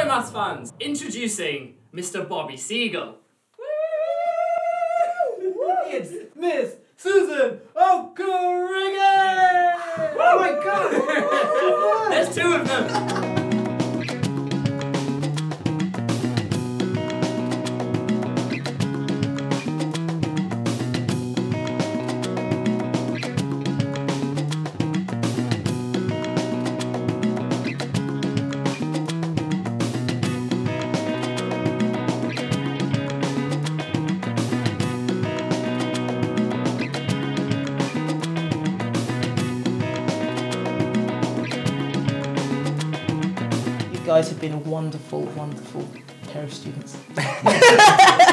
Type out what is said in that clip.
maths fans, introducing Mr. Bobby Seagull. It's Miss Susan O'Corrigan! Oh my god! There's two of them! You guys have been a wonderful, wonderful pair of students.